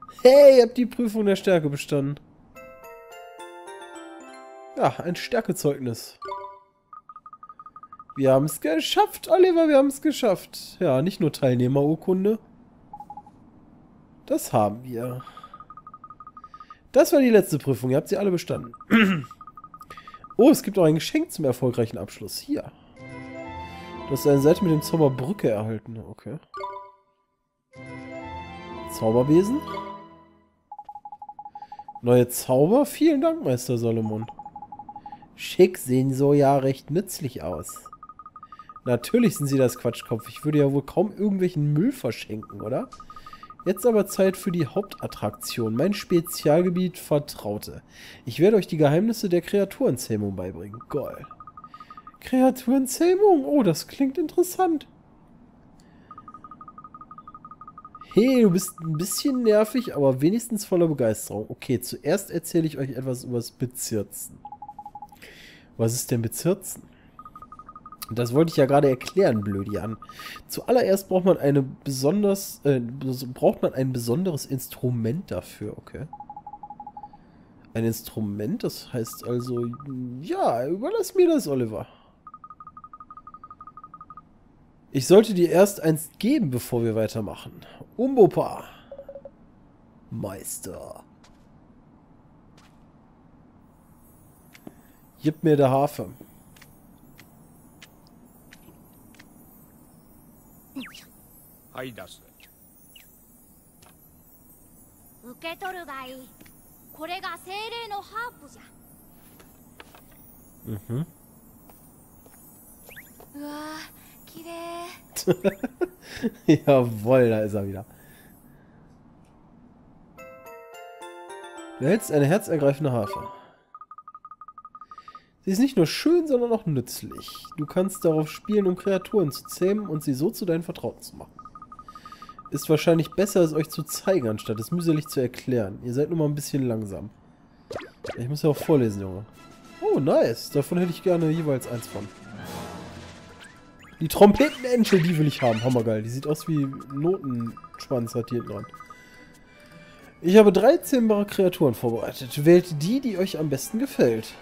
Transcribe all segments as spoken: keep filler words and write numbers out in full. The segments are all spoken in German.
Hey, ihr habt die Prüfung der Stärke bestanden. Ja, ein Stärkezeugnis. Wir haben es geschafft, Oliver, wir haben es geschafft. Ja, nicht nur Teilnehmerurkunde. Das haben wir. Das war die letzte Prüfung, ihr habt sie alle bestanden. Oh, es gibt auch ein Geschenk zum erfolgreichen Abschluss. Hier. Du hast eine Seite mit dem Zauber Brücke erhalten. Okay. Zauberbesen. Neue Zauber. Vielen Dank, Meister Solomon. Schick, sehen so ja recht nützlich aus. Natürlich sind sie das Quatschkopf. Ich würde ja wohl kaum irgendwelchen Müll verschenken, oder? Jetzt aber Zeit für die Hauptattraktion. Mein Spezialgebiet Vertraute. Ich werde euch die Geheimnisse der Kreaturenzähmung beibringen. Geil. Kreaturenzähmung? Oh, das klingt interessant. Hey, du bist ein bisschen nervig, aber wenigstens voller Begeisterung. Okay, zuerst erzähle ich euch etwas über das Bezirzen. Was ist denn Bezirzen? Das wollte ich ja gerade erklären, Blödian. Zuallererst braucht man eine besonders, äh, braucht man ein besonderes Instrument dafür, okay? Ein Instrument, das heißt also, ja, überlass mir das, Oliver. Ich sollte dir erst eins geben, bevor wir weitermachen. Umbopa. Meister. Gib mir der Harfe. Mhm. Jawohl, da ist er wieder. Du hältst eine herzergreifende Harfe. Sie ist nicht nur schön, sondern auch nützlich. Du kannst darauf spielen, um Kreaturen zu zähmen und sie so zu deinen Vertrauten zu machen. Ist wahrscheinlich besser, es euch zu zeigen, anstatt es mühselig zu erklären. Ihr seid nur mal ein bisschen langsam. Ich muss ja auch vorlesen, Junge. Oh, nice. Davon hätte ich gerne jeweils eins von. Die Trompetenenschel, die will ich haben. Hammergeil. Die sieht aus wie Notenschwanz, hat die hinten dran. Ich habe drei zähmbare Kreaturen vorbereitet. Wählt die, die euch am besten gefällt.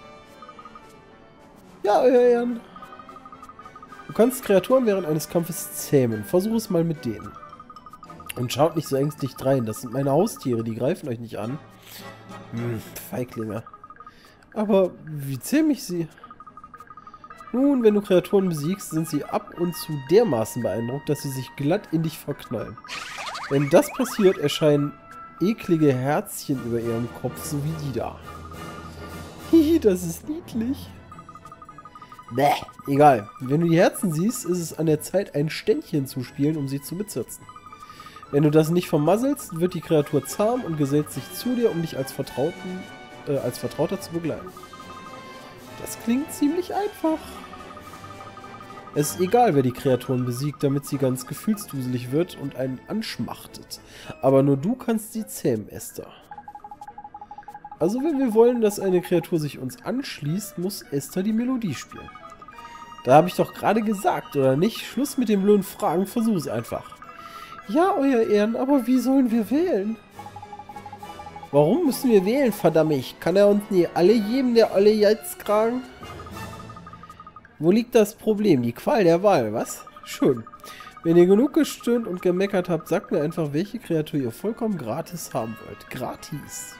Ja, euer Ehren. Du kannst Kreaturen während eines Kampfes zähmen. Versuch es mal mit denen. Und schaut nicht so ängstlich drein. Das sind meine Haustiere, die greifen euch nicht an. Hm, Feiglinge. Aber wie zähme ich sie? Nun, wenn du Kreaturen besiegst, sind sie ab und zu dermaßen beeindruckt, dass sie sich glatt in dich verknallen. Wenn das passiert, erscheinen eklige Herzchen über ihrem Kopf, so wie die da. Hihi, das ist niedlich. Bäh, egal. Wenn du die Herzen siehst, ist es an der Zeit, ein Ständchen zu spielen, um sie zu bezirzen. Wenn du das nicht vermasselst, wird die Kreatur zahm und gesellt sich zu dir, um dich als, Vertrauten, äh, als Vertrauter zu begleiten. Das klingt ziemlich einfach. Es ist egal, wer die Kreaturen besiegt, damit sie ganz gefühlsduselig wird und einen anschmachtet. Aber nur du kannst sie zähmen, Esther. Also wenn wir wollen, dass eine Kreatur sich uns anschließt, muss Esther die Melodie spielen. Da habe ich doch gerade gesagt, oder nicht? Schluss mit den blöden Fragen, versuch es einfach. Ja, euer Ehren, aber wie sollen wir wählen? Warum müssen wir wählen, verdammt? Kann er uns nie alle geben, der alle jetzt kragen? Wo liegt das Problem? Die Qual der Wahl, was? Schön. Wenn ihr genug gestöhnt und gemeckert habt, sagt mir einfach, welche Kreatur ihr vollkommen gratis haben wollt. Gratis.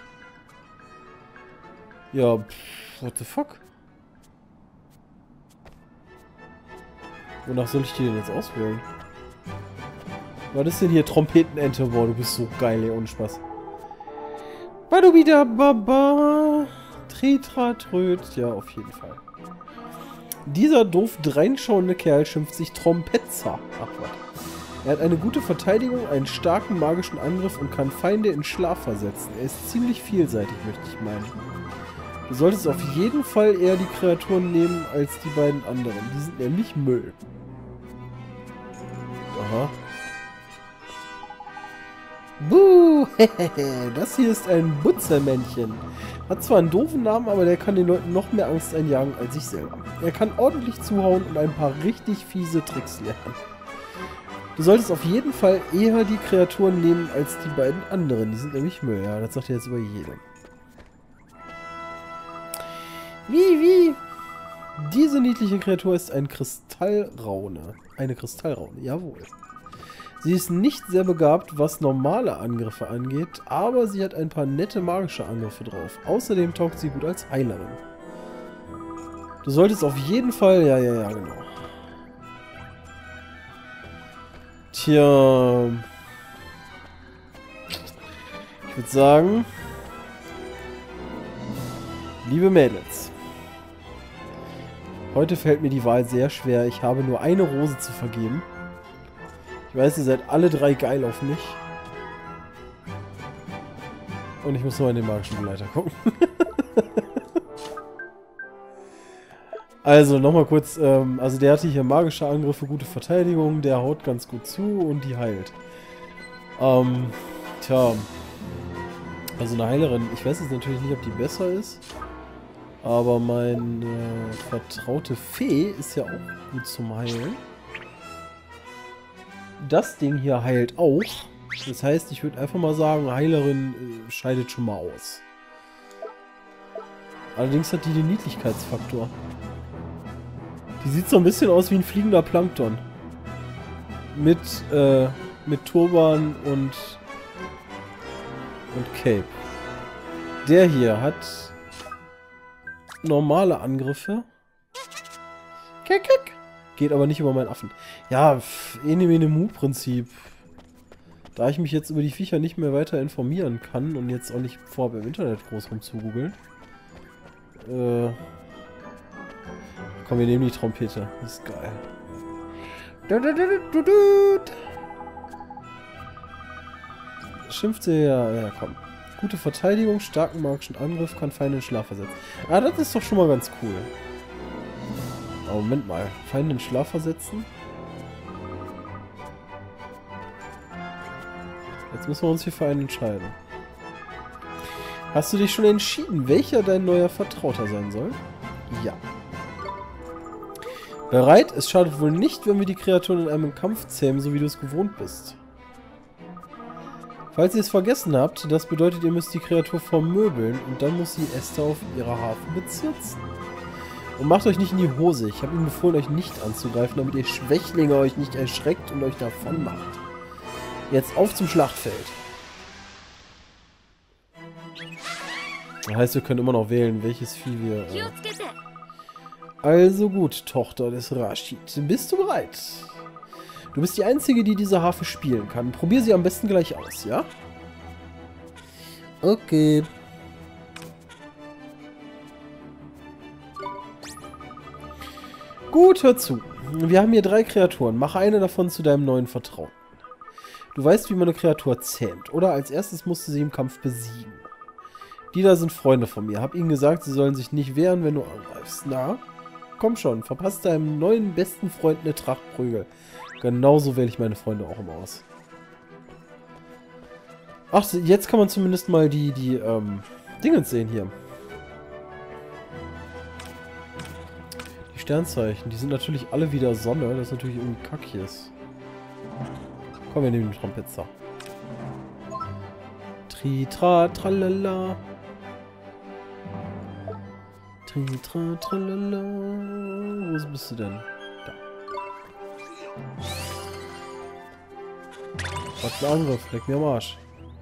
Ja, pff, what the fuck? Wonach soll ich die denn jetzt auswählen? Was ist denn hier? Trompetenente? Boah, du bist so geil, ey, ohne Spaß. Badubida Baba. Tritratröt. Ja, auf jeden Fall. Dieser doof dreinschauende Kerl schimpft sich Trompetzer. Ach was. Er hat eine gute Verteidigung, einen starken magischen Angriff und kann Feinde in Schlaf versetzen. Er ist ziemlich vielseitig, möchte ich meinen. Du solltest auf jeden Fall eher die Kreaturen nehmen als die beiden anderen. Die sind nämlich Müll. Aha. Buh, das hier ist ein Butzermännchen. Hat zwar einen doofen Namen, aber der kann den Leuten noch mehr Angst einjagen als ich selber. Er kann ordentlich zuhauen und ein paar richtig fiese Tricks lernen. Du solltest auf jeden Fall eher die Kreaturen nehmen als die beiden anderen. Die sind nämlich Müll. Ja, das sagt er jetzt über jedem. Wie, wie? Diese niedliche Kreatur ist ein Kristallraune. Eine Kristallraune, jawohl. Sie ist nicht sehr begabt, was normale Angriffe angeht, aber sie hat ein paar nette magische Angriffe drauf. Außerdem taugt sie gut als Heilerin. Du solltest auf jeden Fall... Ja, ja, ja, genau. Tja... Ich würde sagen... Liebe Mädels. Heute fällt mir die Wahl sehr schwer. Ich habe nur eine Rose zu vergeben. Ich weiß, ihr seid alle drei geil auf mich. Und ich muss nur in den magischen Begleiter gucken. Also, nochmal kurz. Ähm, also, der hatte hier magische Angriffe, gute Verteidigung. Der haut ganz gut zu und die heilt. Ähm, tja. Also, eine Heilerin. Ich weiß jetzt natürlich nicht, ob die besser ist. Aber meine äh, vertraute Fee ist ja auch gut zum Heilen. Das Ding hier heilt auch. Das heißt, ich würde einfach mal sagen, Heilerin äh, scheidet schon mal aus. Allerdings hat die den Niedlichkeitsfaktor. Die sieht so ein bisschen aus wie ein fliegender Plankton. Mit, äh, mit Turban und, und Cape. Der hier hat normale Angriffe. Kick, kick. Geht aber nicht über meinen Affen. Ja, ene mene mu Prinzip. Da ich mich jetzt über die Viecher nicht mehr weiter informieren kann und jetzt auch nicht vorhabe im Internet groß rumzugoogeln. Äh. Komm, wir nehmen die Trompete. Das ist geil. Schimpft sie ja. Ja, komm. Gute Verteidigung, starken magischen Angriff, kann Feinde in Schlaf versetzen. Ah, das ist doch schon mal ganz cool. Oh, Moment mal. Feinde in Schlaf versetzen? Jetzt müssen wir uns hier für einen entscheiden. Hast du dich schon entschieden, welcher dein neuer Vertrauter sein soll? Ja. Bereit? Es schadet wohl nicht, wenn wir die Kreaturen in einem Kampf zähmen, so wie du es gewohnt bist. Falls ihr es vergessen habt, das bedeutet, ihr müsst die Kreatur vermöbeln und dann muss sie Esther auf ihrer Harfe bezirzen. Und macht euch nicht in die Hose. Ich habe ihm befohlen, euch nicht anzugreifen, damit ihr Schwächlinge euch nicht erschreckt und euch davon macht. Jetzt auf zum Schlachtfeld. Das heißt, wir können immer noch wählen, welches Vieh wir... Äh also gut, Tochter des Rashid. Bist du bereit? Du bist die Einzige, die diese Harfe spielen kann. Probier sie am besten gleich aus, ja? Okay. Gut, hör zu. Wir haben hier drei Kreaturen. Mache eine davon zu deinem neuen Vertrauten. Du weißt, wie man eine Kreatur zähmt, oder? Als erstes musst du sie im Kampf besiegen. Die da sind Freunde von mir. Hab ihnen gesagt, sie sollen sich nicht wehren, wenn du angreifst. Na? Komm schon, verpasst deinem neuen besten Freund eine Trachtprügel. Genauso wähle ich meine Freunde auch immer aus. Ach, jetzt kann man zumindest mal die, die, ähm, Dingens sehen hier. Die Sternzeichen, die sind natürlich alle wieder Sonne, das ist natürlich irgendwie Kackjes. Komm, wir nehmen den Trompetzer. Tri, tra, tralala. Tri, tra, tralala. Wo bist du denn? Da. Was für ein Angriff, leck mir am Arsch.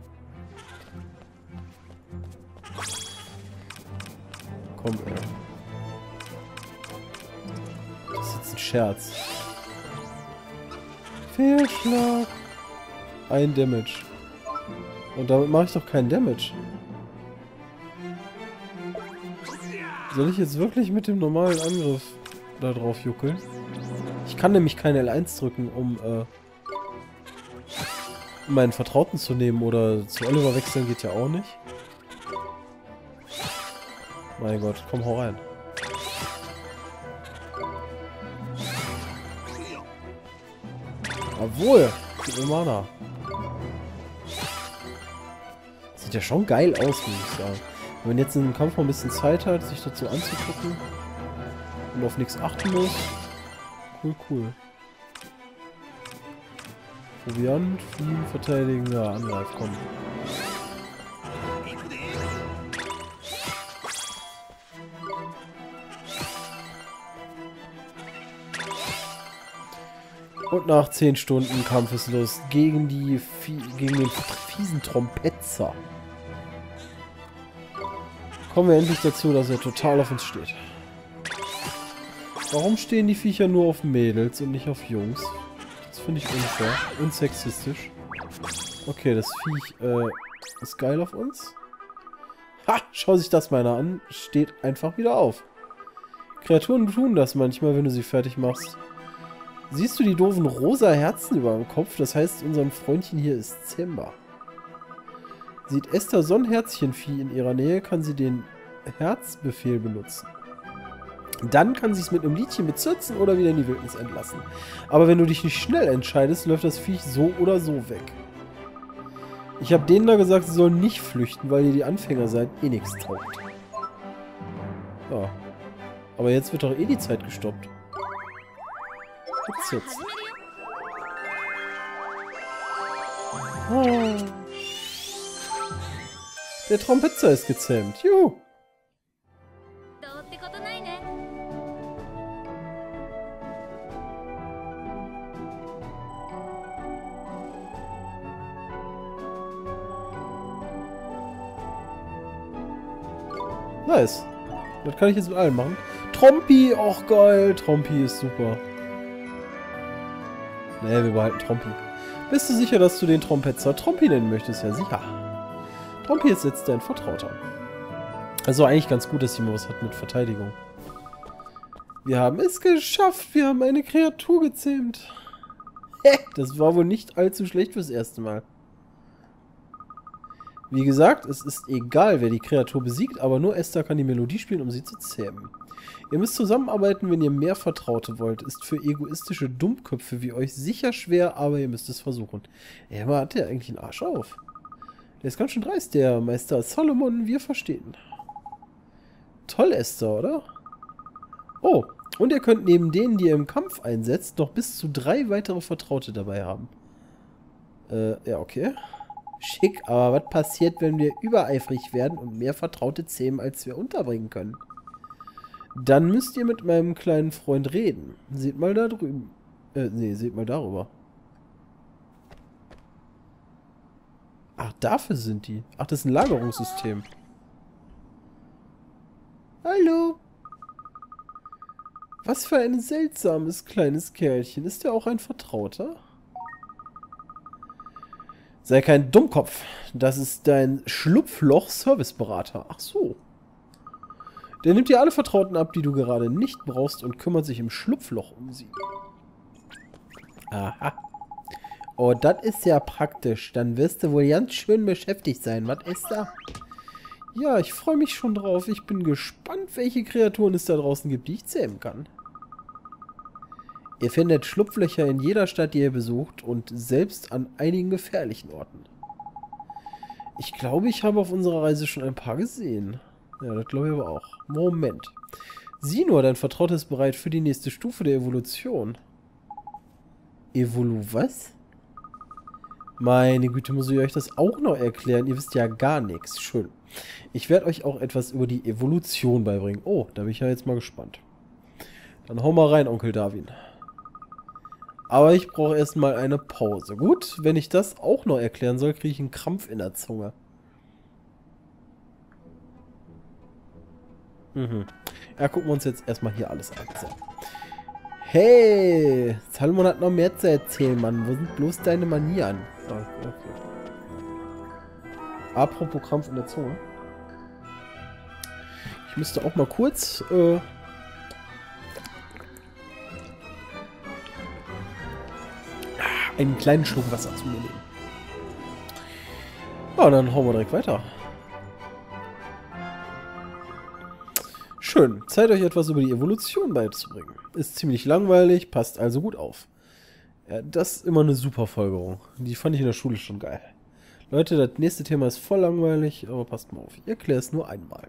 Komm, ey. Das ist jetzt ein Scherz. Fehlschlag. Ein Damage. Und damit mache ich doch keinen Damage. Soll ich jetzt wirklich mit dem normalen Angriff da drauf juckeln? Ich kann nämlich keine L eins drücken, um, äh, um meinen Vertrauten zu nehmen oder zu Oliver wechseln, geht ja auch nicht. Mein Gott, komm, hau rein. Jawohl, gib mir Mana. Sieht ja schon geil aus, muss ich sagen. Wenn man jetzt in einem Kampf mal ein bisschen Zeit hat, sich dazu anzugucken und auf nichts achten muss. Cool, cool. Proviant, fliehen, verteidigen, ja, Angreif, komm. Und nach zehn Stunden Kampfeslust gegen die Vie gegen den fiesen Trompetzer. Kommen wir endlich dazu, dass er total auf uns steht. Warum stehen die Viecher nur auf Mädels und nicht auf Jungs? Das finde ich unfair und sexistisch. Okay, das Viech äh, ist geil auf uns. Ha! Schau sich das mal an. Steht einfach wieder auf. Kreaturen tun das manchmal, wenn du sie fertig machst. Siehst du die doofen rosa Herzen über dem Kopf? Das heißt, unser Freundchen hier ist Zemba. Sieht Esther so ein Herzchenvieh in ihrer Nähe, kann sie den Herzbefehl benutzen. Dann kann sie es mit einem Liedchen bezirzen oder wieder in die Wildnis entlassen. Aber wenn du dich nicht schnell entscheidest, läuft das Viech so oder so weg. Ich habe denen da gesagt, sie sollen nicht flüchten, weil ihr die Anfänger seid, eh nichts taugt. Ja. Aber jetzt wird doch eh die Zeit gestoppt. Bezirzen. Oh. Der Trompetzer ist gezähmt. Juhu. Nice. Das kann ich jetzt mit allen machen. Trompi, auch geil. Trompi ist super. Nee, wir behalten Trompi. Bist du sicher, dass du den Trompetzer Trompi nennen möchtest? Ja, sicher. Trompi ist jetzt dein Vertrauter. Also eigentlich ganz gut, dass sie mal was hat mit Verteidigung. Wir haben es geschafft. Wir haben eine Kreatur gezähmt. Das war wohl nicht allzu schlecht fürs erste Mal. Wie gesagt, es ist egal, wer die Kreatur besiegt, aber nur Esther kann die Melodie spielen, um sie zu zähmen. Ihr müsst zusammenarbeiten, wenn ihr mehr Vertraute wollt. Ist für egoistische Dummköpfe wie euch sicher schwer, aber ihr müsst es versuchen. Ja, aber hat der eigentlich einen Arsch auf? Der ist ganz schön dreist, der Meister Solomon, wir verstehen. Toll, Esther, oder? Oh, und ihr könnt neben denen, die ihr im Kampf einsetzt, noch bis zu drei weitere Vertraute dabei haben. Äh, ja, okay. Schick, aber was passiert, wenn wir übereifrig werden und mehr Vertraute zähmen, als wir unterbringen können? Dann müsst ihr mit meinem kleinen Freund reden. Seht mal da drüben. Äh, nee, seht mal darüber. Ach, dafür sind die. Ach, das ist ein Lagerungssystem. Hallo. Was für ein seltsames kleines Kerlchen. Ist der auch ein Vertrauter? Sei kein Dummkopf. Das ist dein Schlupfloch-Serviceberater. Ach so. Der nimmt dir alle Vertrauten ab, die du gerade nicht brauchst und kümmert sich im Schlupfloch um sie. Aha. Oh, das ist ja praktisch. Dann wirst du wohl ganz schön beschäftigt sein. Was ist da? Ja, ich freue mich schon drauf. Ich bin gespannt, welche Kreaturen es da draußen gibt, die ich zähmen kann. Ihr findet Schlupflöcher in jeder Stadt, die ihr besucht und selbst an einigen gefährlichen Orten. Ich glaube, ich habe auf unserer Reise schon ein paar gesehen. Ja, das glaube ich aber auch. Moment. Sieh nur, dein Vertrauter ist bereit für die nächste Stufe der Evolution. Evolu was? Meine Güte, muss ich euch das auch noch erklären? Ihr wisst ja gar nichts. Schön. Ich werde euch auch etwas über die Evolution beibringen. Oh, da bin ich ja jetzt mal gespannt. Dann hau mal rein, Onkel Darwin. Aber ich brauche erstmal eine Pause. Gut, wenn ich das auch noch erklären soll, kriege ich einen Krampf in der Zunge. Mhm. Ja, gucken wir uns jetzt erstmal hier alles an. So. Hey, Salomon hat noch mehr zu erzählen, Mann. Wo sind bloß deine Manieren? Ah, okay. Apropos Krampf in der Zunge. Ich müsste auch mal kurz... Äh, einen kleinen Schluck Wasser zu mir nehmen. Ja, dann hauen wir direkt weiter. Schön. Zeit, euch etwas über die Evolution beizubringen. Ist ziemlich langweilig, passt also gut auf. Ja, das ist immer eine super Folgerung. Die fand ich in der Schule schon geil. Leute, das nächste Thema ist voll langweilig, aber passt mal auf. Ich erkläre es nur einmal.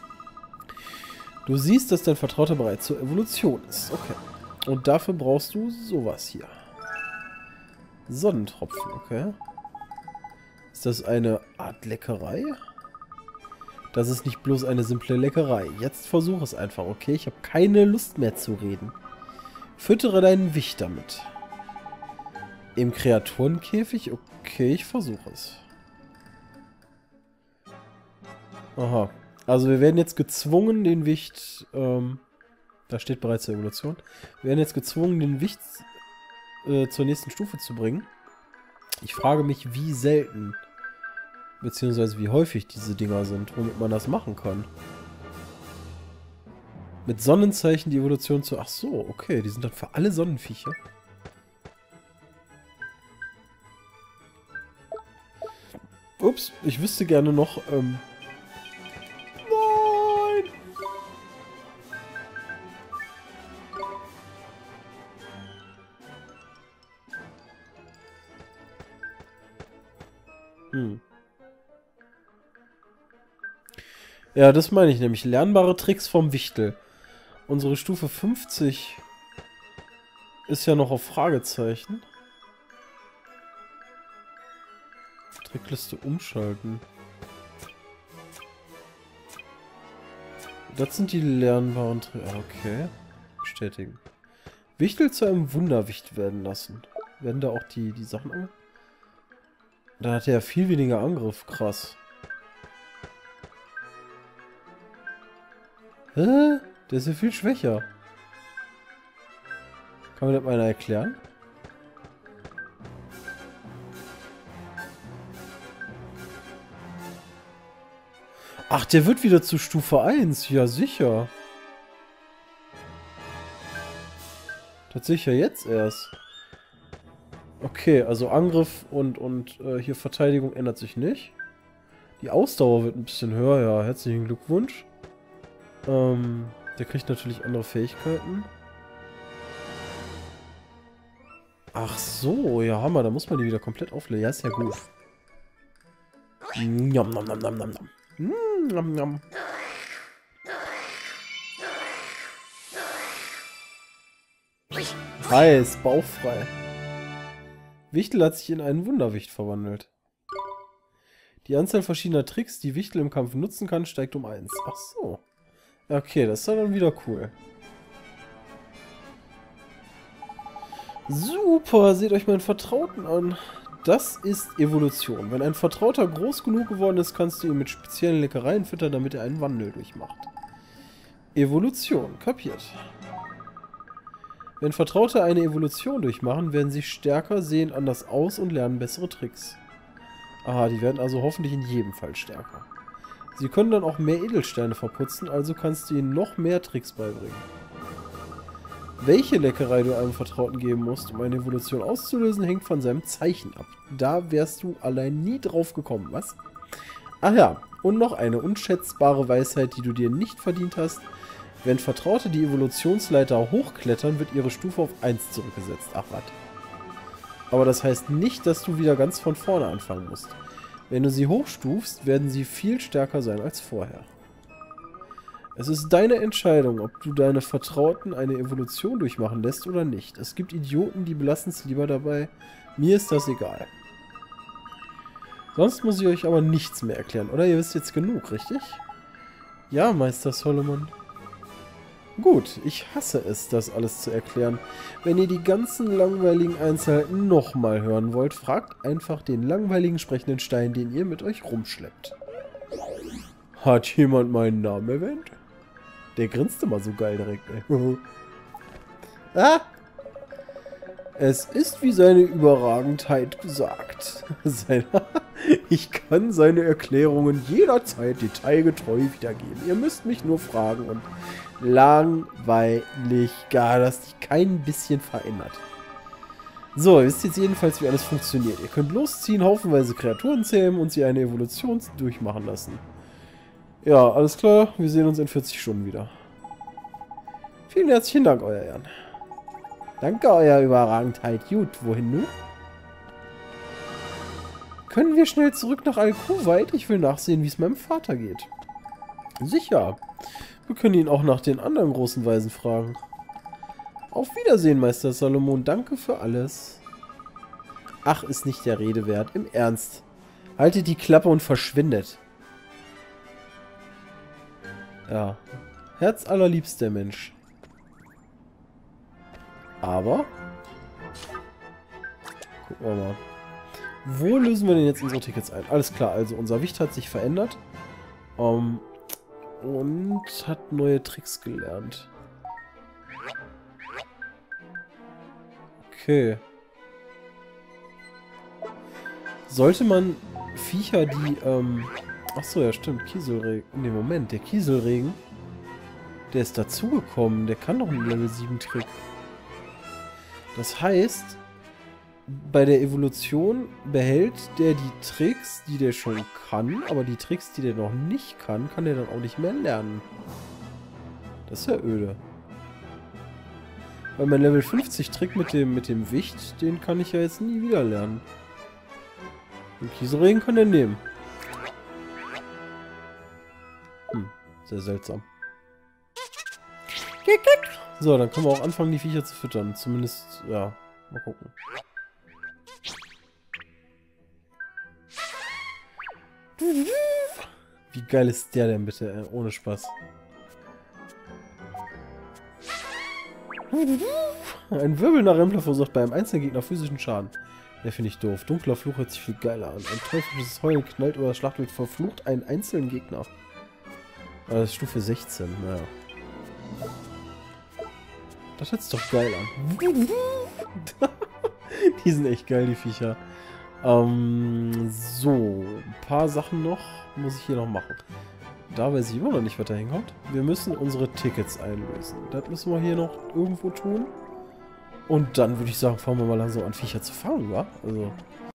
Du siehst, dass dein Vertrauter bereits zur Evolution ist. Okay. Und dafür brauchst du sowas hier. Sonnentropfen, okay. Ist das eine Art Leckerei? Das ist nicht bloß eine simple Leckerei. Jetzt versuch es einfach, okay? Ich habe keine Lust mehr zu reden. Füttere deinen Wicht damit. Im Kreaturenkäfig? Okay, ich versuche es. Aha. Also wir werden jetzt gezwungen, den Wicht... Ähm, da steht bereits die Evolution. Wir werden jetzt gezwungen, den Wicht äh, zur nächsten Stufe zu bringen. Ich frage mich, wie selten... beziehungsweise wie häufig diese Dinger sind, womit man das machen kann. Mit Sonnenzeichen die Evolution zu... Ach so, okay, die sind dann für alle Sonnenviecher. Ups, ich wüsste gerne noch... Ähm Nein! Hm. Ja, das meine ich nämlich. Lernbare Tricks vom Wichtel. Unsere Stufe fünfzig ist ja noch auf Fragezeichen. Trickliste umschalten. Das sind die lernbaren Tricks. Okay. Bestätigen. Wichtel zu einem Wunderwicht werden lassen. Werden da auch die, die Sachen an? Da hat er ja viel weniger Angriff. Krass. Hä? Der ist ja viel schwächer. Kann mir das mal einer erklären? Ach, der wird wieder zu Stufe eins. Ja, sicher. Das sehe ich ja jetzt erst. Okay, also Angriff und, und äh, hier Verteidigung ändert sich nicht. Die Ausdauer wird ein bisschen höher, ja. Herzlichen Glückwunsch. Ähm, der kriegt natürlich andere Fähigkeiten. Ach so, ja Hammer, da muss man die wieder komplett auflegen. Ja, ist ja gut. Njam, nam, nam, nam, nam, nam. Mm, njam, njam. Heiß, bauchfrei. Wichtel hat sich in einen Wunderwicht verwandelt. Die Anzahl verschiedener Tricks, die Wichtel im Kampf nutzen kann, steigt um eins. Ach so. Okay, das ist dann wieder cool. Super, seht euch meinen Vertrauten an. Das ist Evolution. Wenn ein Vertrauter groß genug geworden ist, kannst du ihn mit speziellen Leckereien füttern, damit er einen Wandel durchmacht. Evolution, kapiert. Wenn Vertraute eine Evolution durchmachen, werden sie stärker, sehen anders aus und lernen bessere Tricks. Aha, die werden also hoffentlich in jedem Fall stärker. Sie können dann auch mehr Edelsteine verputzen, also kannst du ihnen noch mehr Tricks beibringen. Welche Leckerei du einem Vertrauten geben musst, um eine Evolution auszulösen, hängt von seinem Zeichen ab. Da wärst du allein nie drauf gekommen, was? Ach ja, und noch eine unschätzbare Weisheit, die du dir nicht verdient hast. Wenn Vertraute die Evolutionsleiter hochklettern, wird ihre Stufe auf eins zurückgesetzt. Ach was. Aber das heißt nicht, dass du wieder ganz von vorne anfangen musst. Wenn du sie hochstufst, werden sie viel stärker sein als vorher. Es ist deine Entscheidung, ob du deine Vertrauten eine Evolution durchmachen lässt oder nicht. Es gibt Idioten, die belassen es lieber dabei. Mir ist das egal. Sonst muss ich euch aber nichts mehr erklären, oder? Ihr wisst jetzt genug, richtig? Ja, Meister Solomon. Gut, ich hasse es, das alles zu erklären. Wenn ihr die ganzen langweiligen Einzelheiten nochmal hören wollt, fragt einfach den langweiligen sprechenden Stein, den ihr mit euch rumschleppt. Hat jemand meinen Namen erwähnt? Der grinste mal so geil direkt, ey. Ah! Es ist wie seine Überragendheit gesagt. Ich kann seine Erklärungen jederzeit detailgetreu wiedergeben. Ihr müsst mich nur fragen und langweilig, gar das sich kein bisschen verändert. So, ihr wisst jetzt jedenfalls, wie alles funktioniert. Ihr könnt losziehen, haufenweise Kreaturen zähmen und sie eine Evolution durchmachen lassen. Ja, alles klar. Wir sehen uns in vierzig Stunden wieder. Vielen herzlichen Dank, euer Ehren. Danke, euer Überragendheit. Gut, wohin nun? Können wir schnell zurück nach Al-Kuwait? Ich will nachsehen, wie es meinem Vater geht. Sicher. Wir können ihn auch nach den anderen großen Weisen fragen. Auf Wiedersehen, Meister Salomon. Danke für alles. Ach, ist nicht der Rede wert. Im Ernst. Haltet die Klappe und verschwindet. Ja. Herzallerliebster Mensch. Aber... Gucken wir mal. Wo lösen wir denn jetzt unsere Tickets ein? Alles klar, also unser Wicht hat sich verändert. Um, und hat neue Tricks gelernt. Okay. Sollte man Viecher, die, ähm... Achso, ja stimmt, Kieselregen. Ne, Moment, der Kieselregen, der ist dazugekommen. Der kann doch einen Level sieben Trick. Das heißt, bei der Evolution behält der die Tricks, die der schon kann, aber die Tricks, die der noch nicht kann, kann der dann auch nicht mehr lernen. Das ist ja öde. Weil mein Level fünfzig Trick mit dem, mit dem Wicht, den kann ich ja jetzt nie wieder lernen. Den Kieselregen kann er nehmen. Hm, sehr seltsam. So, dann können wir auch anfangen, die Viecher zu füttern. Zumindest, ja, mal gucken. Wie geil ist der denn bitte, ey? Ohne Spaß. Ein wirbelnder Rempler verursacht bei einem einzelnen Gegner physischen Schaden. Der finde ich doof. Dunkler Fluch hört sich viel geiler an. Ein teuflisches Heulen knallt über das Schlachtfeld, verflucht einen einzelnen Gegner. Aber das ist Stufe sechzehn, naja. Das hört sich doch geil an. Die sind echt geil, die Viecher. Ähm, so, ein paar Sachen noch muss ich hier noch machen. Da weiß ich immer noch nicht, was da hinkommt. Wir müssen unsere Tickets einlösen. Das müssen wir hier noch irgendwo tun. Und dann würde ich sagen, fangen wir mal langsam an, Viecher zu fangen, wa? Also...